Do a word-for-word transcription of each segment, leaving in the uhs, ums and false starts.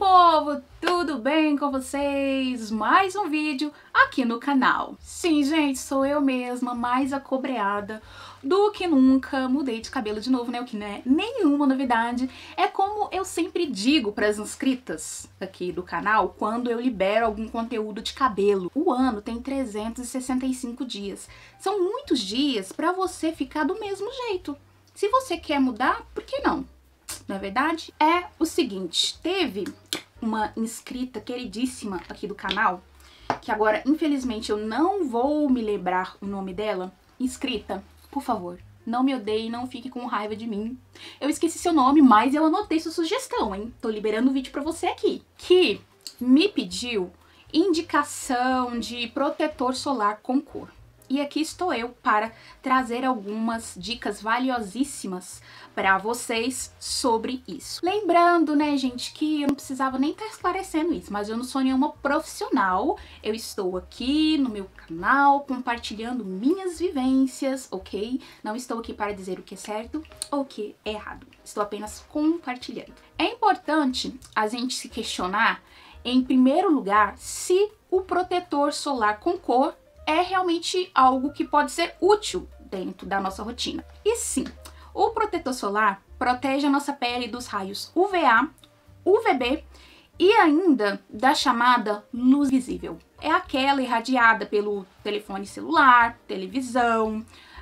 povo, tudo bem com vocês? Mais um vídeo aqui no canal. Sim, gente, sou eu mesma, mais acobreada do que nunca. Mudei de cabelo de novo, né? O que não é nenhuma novidade. É como eu sempre digo para as inscritas aqui do canal quando eu libero algum conteúdo de cabelo. O ano tem trezentos e sessenta e cinco dias. São muitos dias para você ficar do mesmo jeito. Se você quer mudar, por que não? Na verdade, é o seguinte, teve uma inscrita queridíssima aqui do canal, que agora, infelizmente, eu não vou me lembrar o nome dela. Inscrita, por favor, não me odeie, não fique com raiva de mim. Eu esqueci seu nome, mas eu anotei sua sugestão, hein? Tô liberando o vídeo pra você aqui. Que me pediu indicação de protetor solar com cor. E aqui estou eu para trazer algumas dicas valiosíssimas para vocês sobre isso. Lembrando, né, gente, que eu não precisava nem estar esclarecendo isso, mas eu não sou nenhuma profissional. Eu estou aqui no meu canal compartilhando minhas vivências, ok? Não estou aqui para dizer o que é certo ou o que é errado. Estou apenas compartilhando. É importante a gente se questionar, em primeiro lugar, se o protetor solar com cor é realmente algo que pode ser útil dentro da nossa rotina. E sim, o protetor solar protege a nossa pele dos raios U V A, U V B e ainda da chamada luz visível. É aquela irradiada pelo telefone celular, televisão,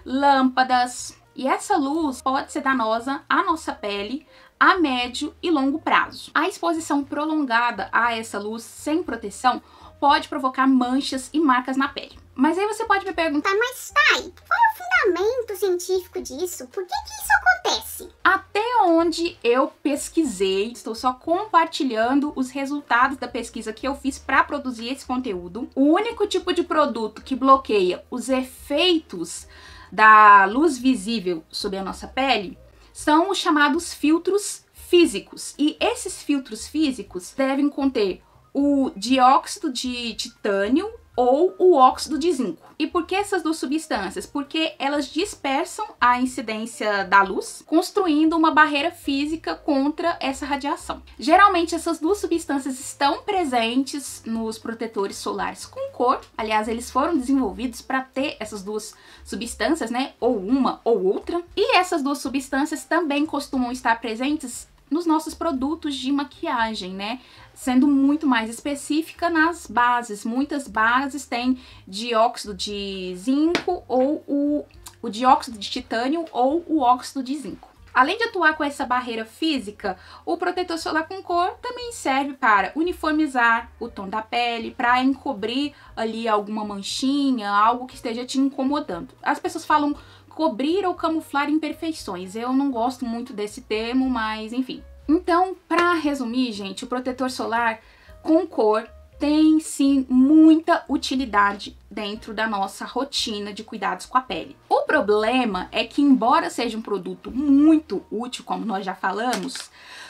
lâmpadas. E essa luz pode ser danosa à nossa pele a médio e longo prazo. A exposição prolongada a essa luz sem proteção pode provocar manchas e marcas na pele. Mas aí você pode me perguntar, mas Thay, qual é o fundamento científico disso? Por que que isso acontece? Até onde eu pesquisei, estou só compartilhando os resultados da pesquisa que eu fiz para produzir esse conteúdo. O único tipo de produto que bloqueia os efeitos da luz visível sobre a nossa pele são os chamados filtros físicos. E esses filtros físicos devem conter o dióxido de titânio ou o óxido de zinco. E por que essas duas substâncias? Porque elas dispersam a incidência da luz, construindo uma barreira física contra essa radiação. Geralmente essas duas substâncias estão presentes nos protetores solares com cor. Aliás, eles foram desenvolvidos para ter essas duas substâncias, né? Ou uma ou outra. E essas duas substâncias também costumam estar presentes nos nossos produtos de maquiagem, né? Sendo muito mais específica nas bases. Muitas bases têm dióxido de zinco ou o, o dióxido de titânio ou o óxido de zinco. Além de atuar com essa barreira física, o protetor solar com cor também serve para uniformizar o tom da pele, para encobrir ali alguma manchinha, algo que esteja te incomodando. As pessoas falam cobrir ou camuflar imperfeições. Eu não gosto muito desse termo, mas enfim. Então, para resumir, gente, o protetor solar com cor tem sim muita utilidade dentro da nossa rotina de cuidados com a pele. O problema é que, embora seja um produto muito útil, como nós já falamos,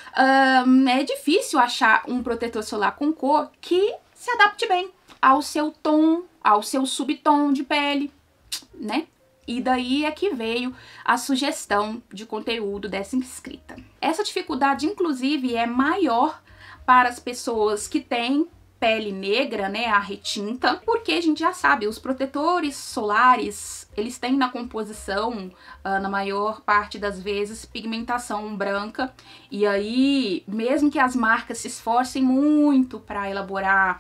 hum, é difícil achar um protetor solar com cor que se adapte bem ao seu tom, ao seu subtom de pele, né? E daí é que veio a sugestão de conteúdo dessa inscrita. Essa dificuldade, inclusive, é maior para as pessoas que têm pele negra, né, a retinta, porque a gente já sabe, os protetores solares, eles têm na composição, uh, na maior parte das vezes, pigmentação branca. E aí, mesmo que as marcas se esforcem muito para elaborar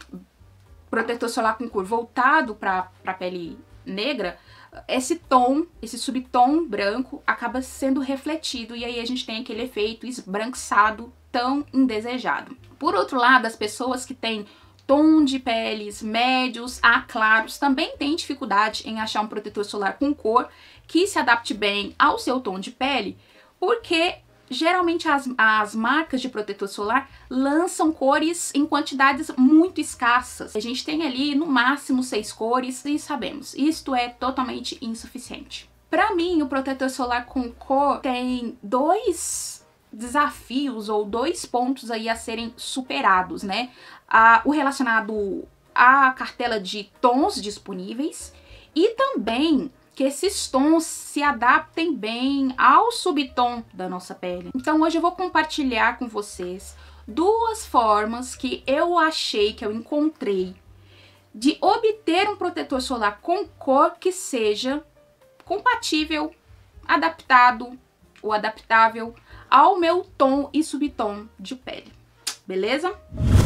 protetor solar com cor voltado para a pele negra, esse tom, esse subtom branco acaba sendo refletido e aí a gente tem aquele efeito esbranquiçado tão indesejado. Por outro lado, as pessoas que têm tom de peles médios a claros também têm dificuldade em achar um protetor solar com cor que se adapte bem ao seu tom de pele, porque geralmente as, as marcas de protetor solar lançam cores em quantidades muito escassas. A gente tem ali no máximo seis cores e sabemos, isto é totalmente insuficiente. Para mim, o protetor solar com cor tem dois desafios ou dois pontos aí a serem superados, né? Ah, o relacionado à cartela de tons disponíveis e também que esses tons se adaptem bem ao subtom da nossa pele. Então hoje eu vou compartilhar com vocês duas formas que eu achei, que eu encontrei, de obter um protetor solar com cor que seja compatível, adaptado ou adaptável ao meu tom e subtom de pele, beleza?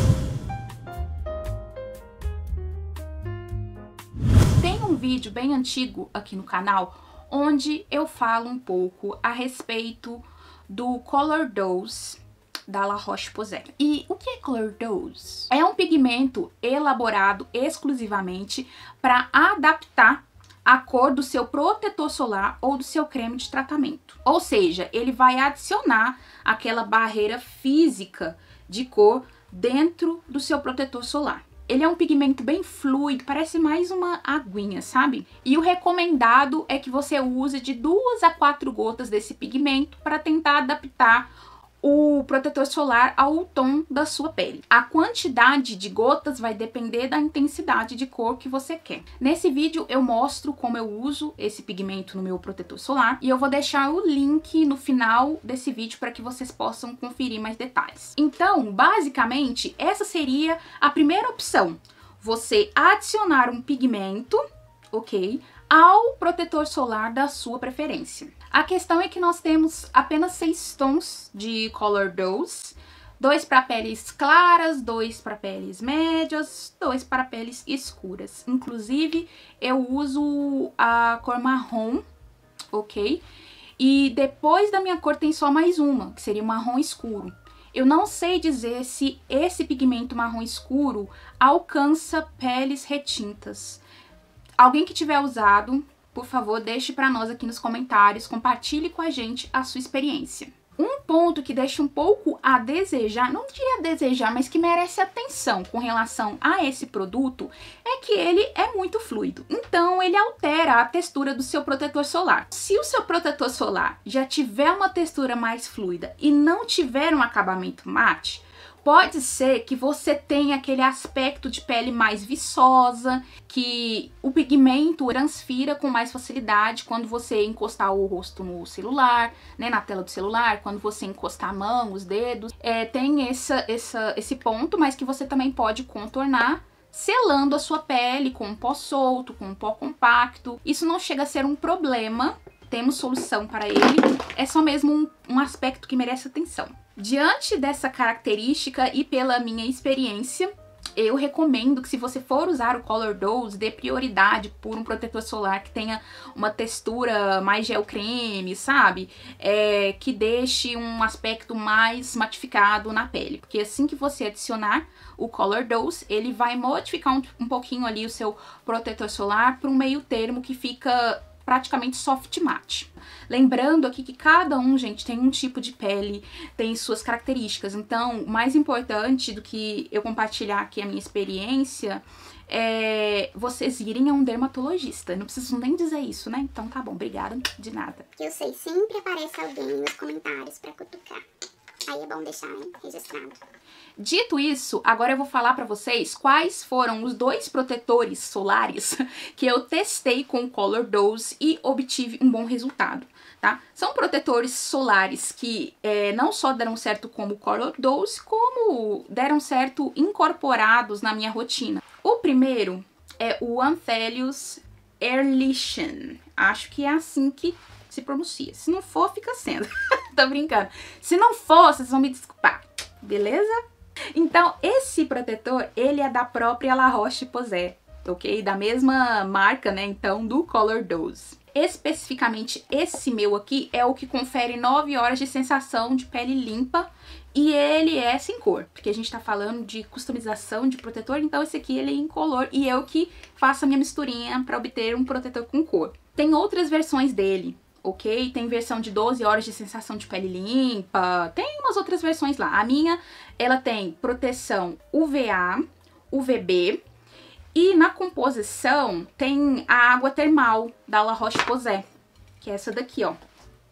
Tem um vídeo bem antigo aqui no canal onde eu falo um pouco a respeito do Color Dose da La Roche-Posay. E o que é Color Dose? É um pigmento elaborado exclusivamente para adaptar a cor do seu protetor solar ou do seu creme de tratamento. Ou seja, ele vai adicionar aquela barreira física de cor dentro do seu protetor solar. Ele é um pigmento bem fluido, parece mais uma aguinha, sabe? E o recomendado é que você use de duas a quatro gotas desse pigmento para tentar adaptar o protetor solar ao tom da sua pele. A quantidade de gotas vai depender da intensidade de cor que você quer. Nesse vídeo eu mostro como eu uso esse pigmento no meu protetor solar e eu vou deixar o link no final desse vídeo para que vocês possam conferir mais detalhes. Então, basicamente, essa seria a primeira opção. Você adicionar um pigmento, ok, ao protetor solar da sua preferência. A questão é que nós temos apenas seis tons de Color Dose, dois para peles claras, dois para peles médias, dois para peles escuras. Inclusive, eu uso a cor marrom, ok? E depois da minha cor tem só mais uma, que seria o marrom escuro. Eu não sei dizer se esse pigmento marrom escuro alcança peles retintas. Alguém que tiver usado, por favor, deixe para nós aqui nos comentários, compartilhe com a gente a sua experiência. Um ponto que deixa um pouco a desejar, não diria a desejar, mas que merece atenção com relação a esse produto, é que ele é muito fluido. Então, ele altera a textura do seu protetor solar. Se o seu protetor solar já tiver uma textura mais fluida e não tiver um acabamento mate, pode ser que você tenha aquele aspecto de pele mais viçosa, que o pigmento transfira com mais facilidade quando você encostar o rosto no celular, né, na tela do celular, quando você encostar a mão, os dedos. É, tem essa, essa, esse ponto, mas que você também pode contornar selando a sua pele com um pó solto, com um pó compacto. Isso não chega a ser um problema, temos solução para ele, é só mesmo um, um aspecto que merece atenção. Diante dessa característica e pela minha experiência, eu recomendo que se você for usar o Color Dose, dê prioridade por um protetor solar que tenha uma textura mais gel creme, sabe? É, que deixe um aspecto mais matificado na pele. Porque assim que você adicionar o Color Dose, ele vai modificar um, um pouquinho ali o seu protetor solar para um meio termo que fica praticamente soft matte. Lembrando aqui que cada um, gente, tem um tipo de pele, tem suas características. Então, mais importante do que eu compartilhar aqui a minha experiência é vocês irem a um dermatologista. Não preciso nem dizer isso, né? Então tá bom, obrigada, de nada. Eu sei, sempre aparece alguém nos comentários pra cutucar. Aí é bom deixar, hein, registrado. Dito isso, agora eu vou falar pra vocês quais foram os dois protetores solares que eu testei com o Color Dose e obtive um bom resultado, tá? São protetores solares que é, não só deram certo como Color Dose, como deram certo incorporados na minha rotina. O primeiro é o Anthelios Ehrlichen. Acho que é assim que se pronuncia. Se não for, fica sendo. Tô brincando. Se não for, vocês vão me desculpar, beleza? Então, esse protetor, ele é da própria La Roche-Posay, ok? Da mesma marca, né, então, do Color Dose. Especificamente, esse meu aqui é o que confere nove horas de sensação de pele limpa e ele é sem cor, porque a gente tá falando de customização de protetor, então esse aqui ele é incolor e eu que faço a minha misturinha para obter um protetor com cor. Tem outras versões dele, ok? Tem versão de doze horas de sensação de pele limpa, tem umas outras versões lá. A minha, ela tem proteção U V A, U V B e na composição tem a água termal da La Roche-Posay, que é essa daqui, ó,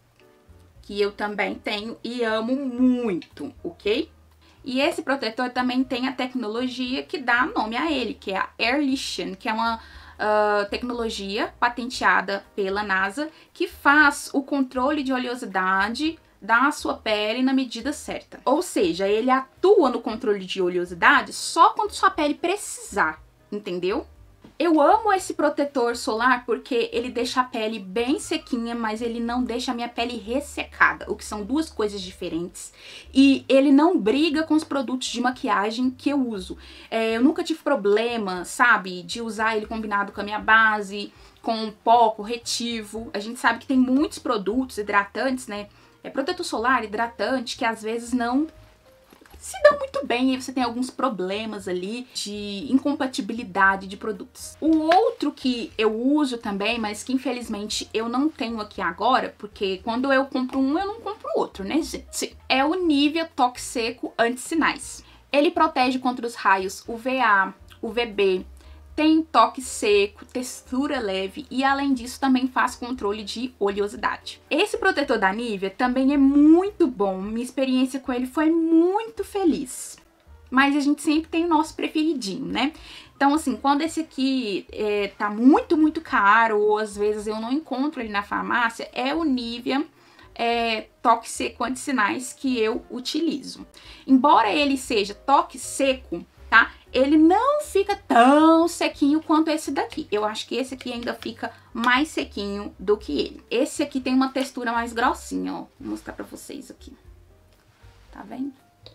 que eu também tenho e amo muito, ok? E esse protetor também tem a tecnologia que dá nome a ele, que é a Ehrlichen, que é uma Uh, tecnologia patenteada pela NASA que faz o controle de oleosidade da sua pele na medida certa. Ou seja, ele atua no controle de oleosidade só quando sua pele precisar, entendeu? Eu amo esse protetor solar porque ele deixa a pele bem sequinha, mas ele não deixa a minha pele ressecada, o que são duas coisas diferentes. E ele não briga com os produtos de maquiagem que eu uso. É, eu nunca tive problema, sabe, de usar ele combinado com a minha base, com pó, corretivo. A gente sabe que tem muitos produtos hidratantes, né, é protetor solar, hidratante, que às vezes não se dão muito bem e você tem alguns problemas ali de incompatibilidade de produtos. O outro que eu uso também, mas que infelizmente eu não tenho aqui agora, porque quando eu compro um, eu não compro outro, né, gente? É o Nivea Toque Seco Anti-Sinais. Ele protege contra os raios U V A, U V B, tem toque seco, textura leve e além disso também faz controle de oleosidade. Esse protetor da Nivea também é muito bom, minha experiência com ele foi muito feliz. Mas a gente sempre tem o nosso preferidinho, né? Então assim, quando esse aqui é, tá muito, muito caro ou às vezes eu não encontro ele na farmácia, é o Nivea é, Toque Seco Anti-Sinais que eu utilizo. Embora ele seja toque seco, tá? Ele não fica tão sequinho quanto esse daqui. Eu acho que esse aqui ainda fica mais sequinho do que ele. Esse aqui tem uma textura mais grossinha, ó. Vou mostrar pra vocês aqui. Tá vendo?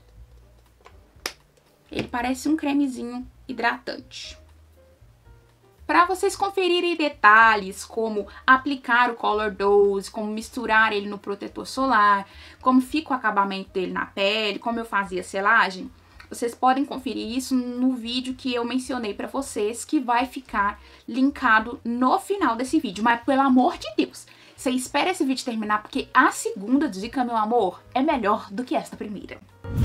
Ele parece um cremezinho hidratante. Para vocês conferirem detalhes como aplicar o Color Dose, como misturar ele no protetor solar, como fica o acabamento dele na pele, como eu fazia selagem, vocês podem conferir isso no vídeo que eu mencionei pra vocês, que vai ficar linkado no final desse vídeo. Mas, pelo amor de Deus, você espera esse vídeo terminar, porque a segunda dica, meu amor, é melhor do que esta primeira.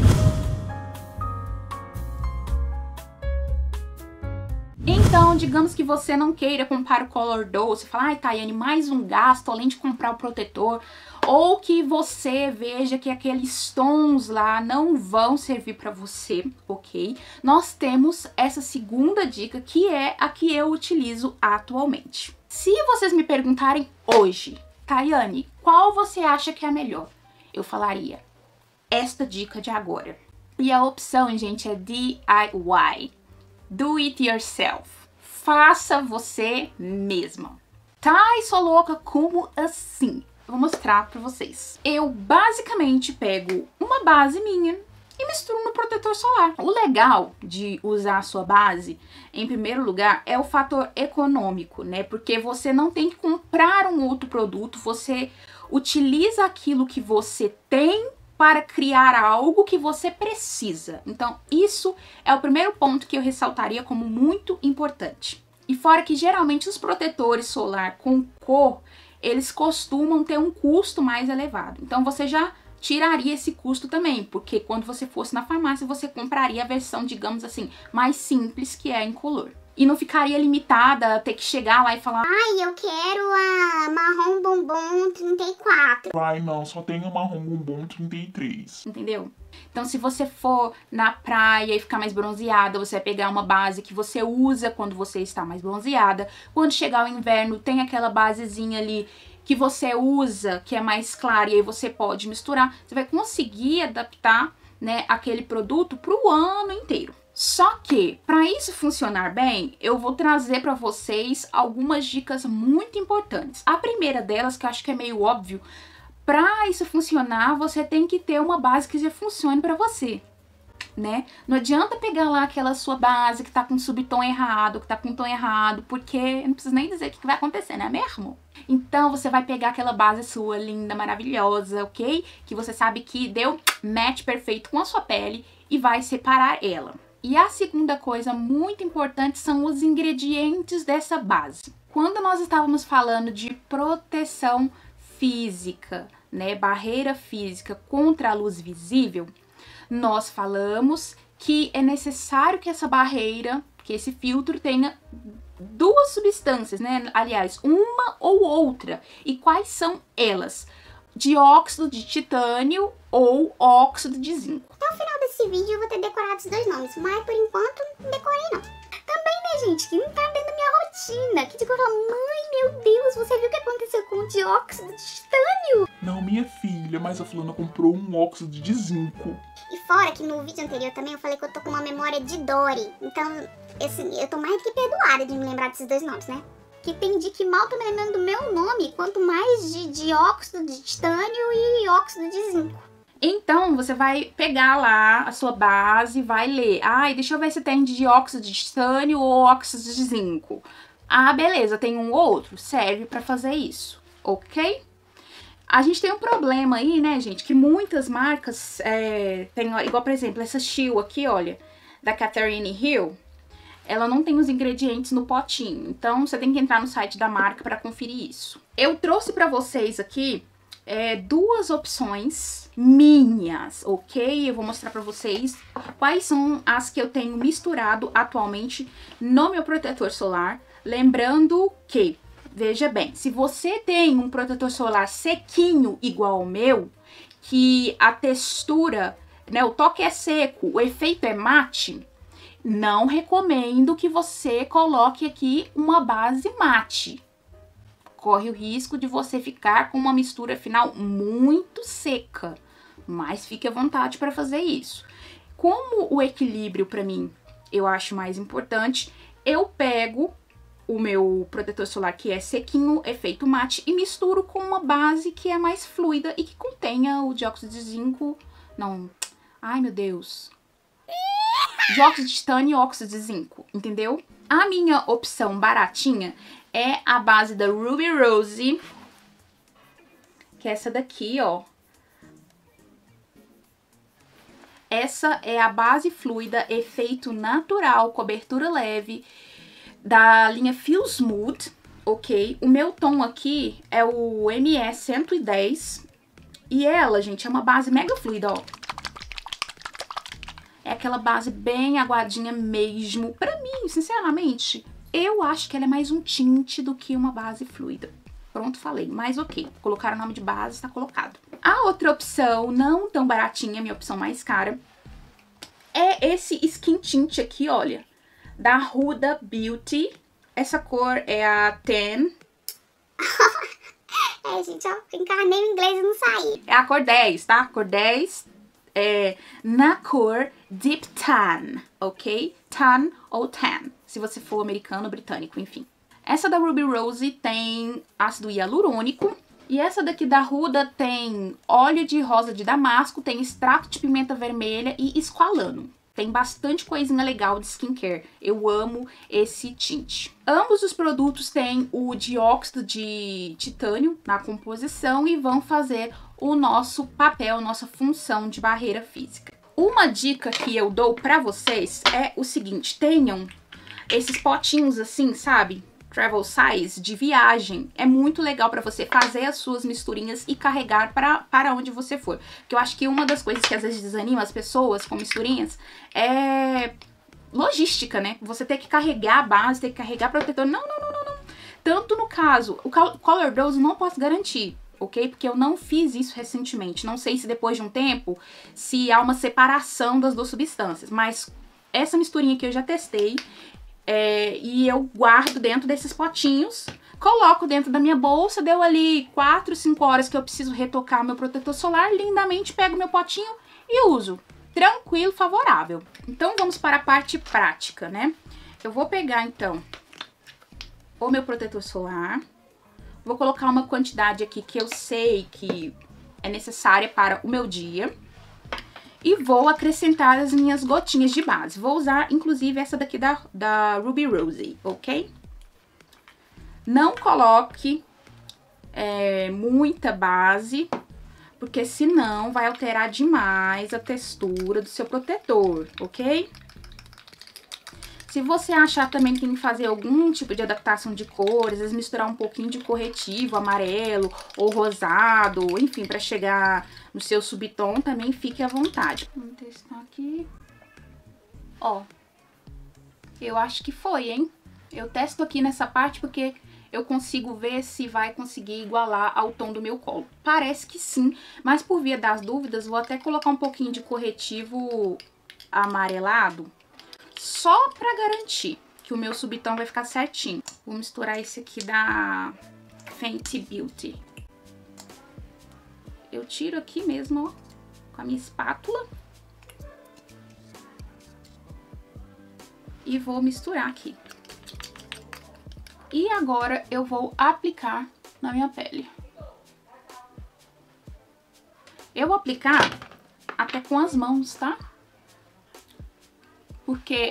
Então, digamos que você não queira comprar o Color Dose, falar, ai, Tayane, mais um gasto além de comprar o protetor, ou que você veja que aqueles tons lá não vão servir pra você, ok? Nós temos essa segunda dica, que é a que eu utilizo atualmente. Se vocês me perguntarem hoje, Tayane, qual você acha que é a melhor? Eu falaria esta dica de agora. E a opção, gente, é D I Y. Do it yourself. Faça você mesma. Tá, e sou louca, como assim? Vou mostrar pra vocês. Eu basicamente pego uma base minha e misturo no protetor solar. O legal de usar a sua base, em primeiro lugar, é o fator econômico, né? Porque você não tem que comprar um outro produto, você utiliza aquilo que você tem para criar algo que você precisa. Então, isso é o primeiro ponto que eu ressaltaria como muito importante. E fora que, geralmente, os protetores solar com cor, eles costumam ter um custo mais elevado. Então, você já tiraria esse custo também, porque quando você fosse na farmácia, você compraria a versão, digamos assim, mais simples, que é incolor. E não ficaria limitada a ter que chegar lá e falar, ai, eu quero a marrom bombom trinta e quatro. Ai, não, só tem a marrom bombom trinta e três. Entendeu? Então, se você for na praia e ficar mais bronzeada, você vai pegar uma base que você usa quando você está mais bronzeada. Quando chegar o inverno, tem aquela basezinha ali que você usa, que é mais clara, e aí você pode misturar. Você vai conseguir adaptar, né, aquele produto para o ano inteiro. Só que, para isso funcionar bem, eu vou trazer para vocês algumas dicas muito importantes. A primeira delas, que eu acho que é meio óbvio, para isso funcionar, você tem que ter uma base que já funcione para você, né? Não adianta pegar lá aquela sua base que tá com subtom errado, que tá com tom errado, porque eu não preciso nem dizer o que vai acontecer, não é mesmo? Então, você vai pegar aquela base sua linda, maravilhosa, ok? Que você sabe que deu match perfeito com a sua pele e vai separar ela. E a segunda coisa muito importante são os ingredientes dessa base. Quando nós estávamos falando de proteção física, né, barreira física contra a luz visível, nós falamos que é necessário que essa barreira, que esse filtro tenha duas substâncias, né, aliás, uma ou outra. E quais são elas? Dióxido de titânio ou óxido de zinco. Até o final desse vídeo eu vou ter decorado os dois nomes, mas por enquanto não decorei não. Também, né, gente, que não tá dentro da minha rotina. Que tipo, eu falo, mãe, meu Deus, você viu o que aconteceu com o dióxido de titânio? Não, minha filha, mas a fulana comprou um óxido de zinco. E fora que no vídeo anterior também eu falei que eu tô com uma memória de Dory. Então, esse, eu tô mais do que perdoada de me lembrar desses dois nomes, né? Que tem de que mal tô me lembrando do meu nome, quanto mais de, de óxido de titânio e óxido de zinco. Então, você vai pegar lá a sua base e vai ler. Ai, deixa eu ver se tem de óxido de titânio ou óxido de zinco. Ah, beleza, tem um ou outro. Serve pra fazer isso, ok? A gente tem um problema aí, né, gente? Que muitas marcas é, tem, igual, por exemplo, essa Shield aqui, olha, da Catherine Hill. Ela não tem os ingredientes no potinho. Então, você tem que entrar no site da marca pra conferir isso. Eu trouxe pra vocês aqui é, duas opções minhas, ok? Eu vou mostrar pra vocês quais são as que eu tenho misturado atualmente no meu protetor solar. Lembrando que, veja bem, se você tem um protetor solar sequinho igual ao meu, que a textura, né, o toque é seco, o efeito é mate, não recomendo que você coloque aqui uma base mate. Corre o risco de você ficar com uma mistura final muito seca, mas fique à vontade para fazer isso. Como o equilíbrio para mim eu acho mais importante, eu pego o meu protetor solar que é sequinho, efeito mate, e misturo com uma base que é mais fluida e que contenha o dióxido de zinco, não, ai meu Deus, dióxido de titânio e óxido de zinco, entendeu? A minha opção baratinha é a base da Ruby Rose, que é essa daqui, ó. Essa é a base fluida, efeito natural, cobertura leve, da linha Feel Smooth, ok? O meu tom aqui é o M E cento e dez, e ela, gente, é uma base mega fluida, ó. É aquela base bem aguadinha mesmo. Pra mim, sinceramente, eu acho que ela é mais um tinte do que uma base fluida. Pronto, falei. Mas ok, colocar o nome de base, está colocado. A outra opção, não tão baratinha, minha opção mais cara, é esse Skin Tint aqui, olha, da Huda Beauty. Essa cor é a dez. É, gente, ó, encarnei o inglês e não saí. É a cor dez, tá? Cor dez. É, na cor Deep Tan, ok? Tan ou Tan, se você for americano ou britânico, enfim. Essa da Ruby Rose tem ácido hialurônico. E essa daqui da Huda tem óleo de rosa de damasco, tem extrato de pimenta vermelha e esqualano. Tem bastante coisinha legal de skincare. Eu amo esse tinte. Ambos os produtos têm o dióxido de titânio na composição e vão fazer o nosso papel, nossa função de barreira física. Uma dica que eu dou pra vocês é o seguinte: tenham esses potinhos assim, sabe? Travel size, de viagem. É muito legal pra você fazer as suas misturinhas e carregar pra, para onde você for. Porque eu acho que uma das coisas que às vezes desanima as pessoas com misturinhas é logística, né? Você ter que carregar a base, ter que carregar protetor. Não, não, não, não, não. Tanto no caso, o Color Dose não posso garantir, ok? Porque eu não fiz isso recentemente. Não sei se depois de um tempo, se há uma separação das duas substâncias. Mas essa misturinha que eu já testei, É, e eu guardo dentro desses potinhos, coloco dentro da minha bolsa, deu ali quatro, cinco horas que eu preciso retocar meu protetor solar, lindamente pego meu potinho e uso. Tranquilo, favorável. Então vamos para a parte prática, né? Eu vou pegar então o meu protetor solar, vou colocar uma quantidade aqui que eu sei que é necessária para o meu dia. E vou acrescentar as minhas gotinhas de base. Vou usar, inclusive, essa daqui da, da Ruby Rose, ok? Não coloque é, muita base, porque senão vai alterar demais a textura do seu protetor, ok? Se você achar também que tem que fazer algum tipo de adaptação de cores, às vezes misturar um pouquinho de corretivo amarelo ou rosado, enfim, para chegar no seu subtom, também fique à vontade. Vamos testar aqui. Ó, eu acho que foi, hein? Eu testo aqui nessa parte porque eu consigo ver se vai conseguir igualar ao tom do meu colo. Parece que sim, mas por via das dúvidas, vou até colocar um pouquinho de corretivo amarelado, só pra garantir que o meu subtom vai ficar certinho. Vou misturar esse aqui da Fenty Beauty. eu tiro aqui mesmo, ó, com a minha espátula. E vou misturar aqui. E agora eu vou aplicar na minha pele. Eu vou aplicar até com as mãos, tá? Porque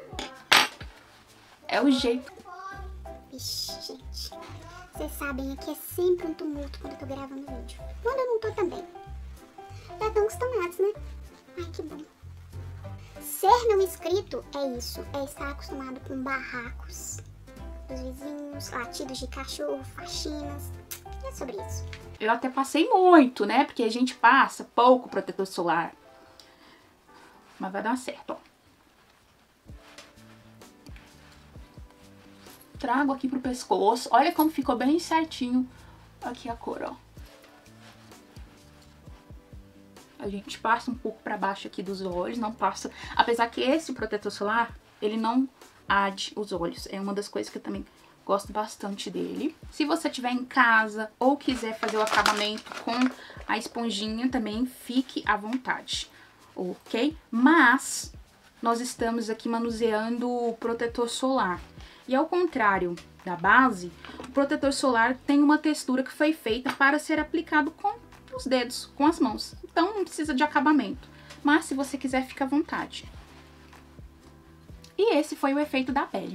é o jeito. Vixe, gente. Vocês sabem, aqui é sempre um tumulto quando eu tô gravando vídeo. Quando eu não tô também. Já estão acostumados, né? Ai, que bom. Ser meu inscrito é isso. É estar acostumado com barracos dos vizinhos, latidos de cachorro, faxinas. E é sobre isso. Eu até passei muito, né? Porque a gente passa pouco protetor solar. Mas vai dar certo, ó. Trago aqui pro pescoço. Olha como ficou bem certinho aqui a cor, ó. A gente passa um pouco pra baixo aqui dos olhos, não passa... Apesar que esse protetor solar, ele não arde os olhos. É uma das coisas que eu também gosto bastante dele. Se você tiver em casa ou quiser fazer o acabamento com a esponjinha, também fique à vontade, ok? Mas nós estamos aqui manuseando o protetor solar. E ao contrário da base, o protetor solar tem uma textura que foi feita para ser aplicado com os dedos, com as mãos. Então não precisa de acabamento. Mas se você quiser, fica à vontade. E esse foi o efeito da pele.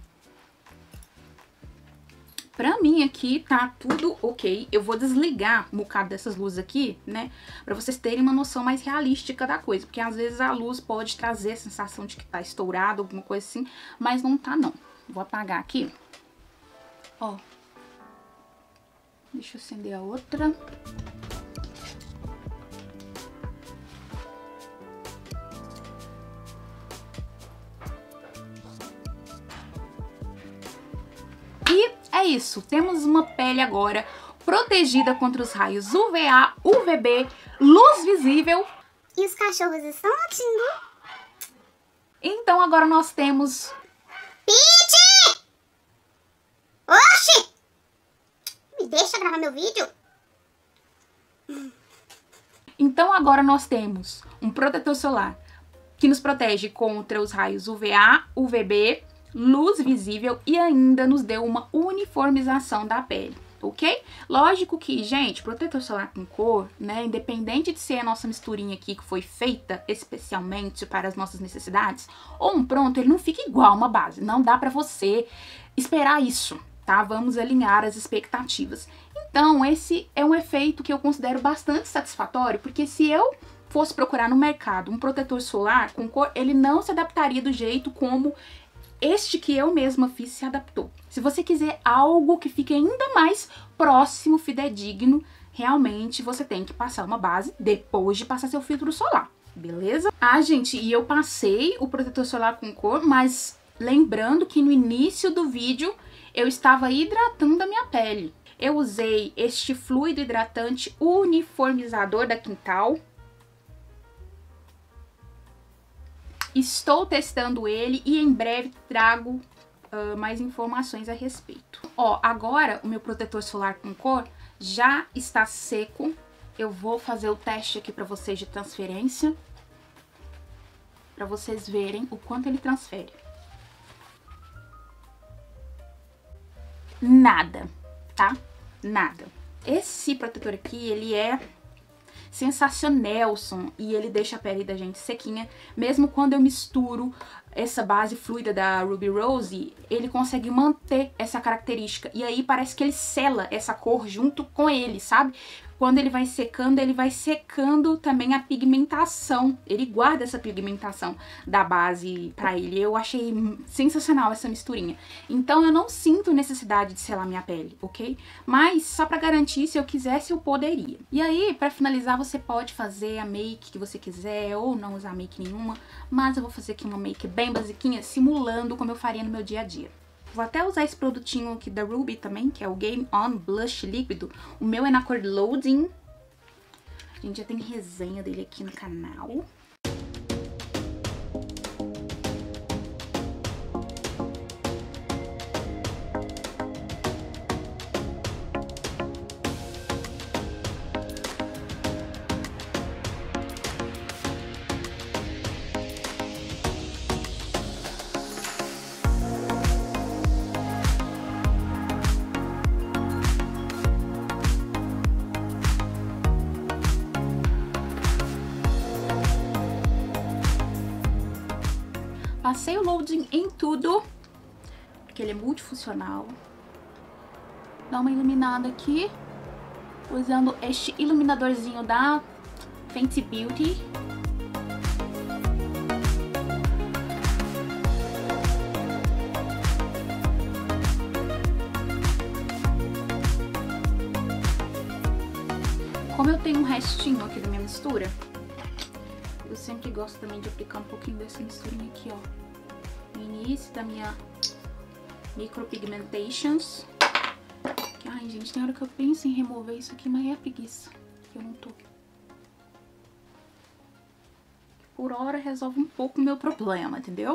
Pra mim aqui tá tudo ok. Eu vou desligar um bocado dessas luzes aqui, né? Pra vocês terem uma noção mais realística da coisa. Porque às vezes a luz pode trazer a sensação de que tá estourado, alguma coisa assim. Mas não tá, não. Vou apagar aqui. Ó. Deixa eu acender a outra. E é isso, temos uma pele agora protegida contra os raios U V A, U V B, luz visível. E os cachorros estão latindo. Então agora nós temos... Pete! Oxi! Me deixa gravar meu vídeo. Então agora nós temos um protetor solar que nos protege contra os raios U V A, U V B, luz visível e ainda nos deu uma uniformização da pele, ok? Lógico que, gente, protetor solar com cor, né, independente de ser a nossa misturinha aqui que foi feita especialmente para as nossas necessidades, ou um pronto, ele não fica igual uma base, não dá pra você esperar isso, tá? Vamos alinhar as expectativas. Então, esse é um efeito que eu considero bastante satisfatório, porque se eu fosse procurar no mercado um protetor solar com cor, ele não se adaptaria do jeito como este que eu mesma fiz se adaptou. Se você quiser algo que fique ainda mais próximo, fidedigno, realmente você tem que passar uma base depois de passar seu filtro solar, beleza? Ah, gente, e eu passei o protetor solar com cor, mas lembrando que no início do vídeo eu estava hidratando a minha pele. Eu usei este fluido hidratante uniformizador da Quintal. Estou testando ele e em breve trago uh, mais informações a respeito. Ó, agora o meu protetor solar com cor já está seco. Eu vou fazer o teste aqui para vocês de transferência, para vocês verem o quanto ele transfere. Nada, tá? Nada. Esse protetor aqui, ele é sensacional, e ele deixa a pele da gente sequinha. Mesmo quando eu misturo essa base fluida da Ruby Rose, ele consegue manter essa característica. E aí parece que ele sela essa cor junto com ele, sabe? Quando ele vai secando, ele vai secando também a pigmentação. Ele guarda essa pigmentação da base pra ele. Eu achei sensacional essa misturinha. Então eu não sinto necessidade de selar minha pele, ok? Mas só pra garantir, se eu quisesse, eu poderia. E aí, pra finalizar, você pode fazer a make que você quiser ou não usar make nenhuma. Mas eu vou fazer aqui uma make bem basiquinha, simulando como eu faria no meu dia a dia. Vou até usar esse produtinho aqui da Ruby também, que é o Game On Blush Líquido. O meu é na cor Loading. A gente já tem resenha dele aqui no canal. Passei o loading em tudo, porque ele é multifuncional. Dá uma iluminada aqui, usando este iluminadorzinho da Fenty Beauty. Como eu tenho um restinho aqui da minha mistura, eu sempre gosto também de aplicar um pouquinho dessa misturinha aqui, ó, no início da minha Micropigmentations. Ai, gente, tem hora que eu penso em remover isso aqui, mas é preguiça, que eu não tô. Por hora resolve um pouco o meu problema, entendeu?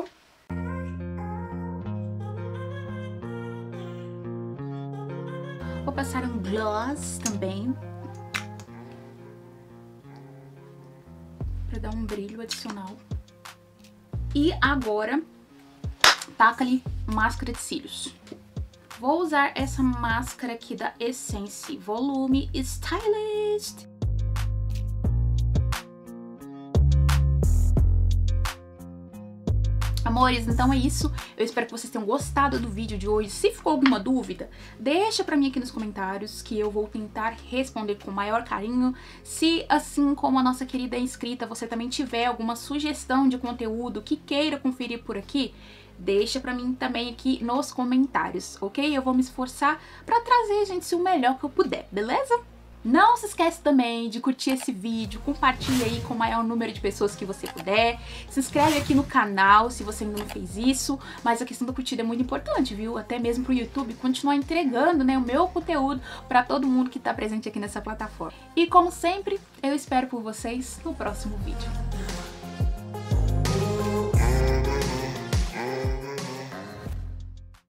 Vou passar um gloss também, pra dar um brilho adicional. E agora, taca-lhe máscara de cílios. Vou usar essa máscara aqui da Essence Volume Stylist. Amores, então é isso. Eu espero que vocês tenham gostado do vídeo de hoje. Se ficou alguma dúvida, deixa pra mim aqui nos comentários, que eu vou tentar responder com o maior carinho. Se, assim como a nossa querida inscrita, você também tiver alguma sugestão de conteúdo que queira conferir por aqui, deixa pra mim também aqui nos comentários, ok? Eu vou me esforçar pra trazer, gente, o melhor que eu puder, beleza? Não se esquece também de curtir esse vídeo, compartilha aí com o maior número de pessoas que você puder. Se inscreve aqui no canal se você ainda não fez isso, mas a questão da curtida é muito importante, viu? Até mesmo pro YouTube continuar entregando, né, o meu conteúdo pra todo mundo que tá presente aqui nessa plataforma. E como sempre, eu espero por vocês no próximo vídeo.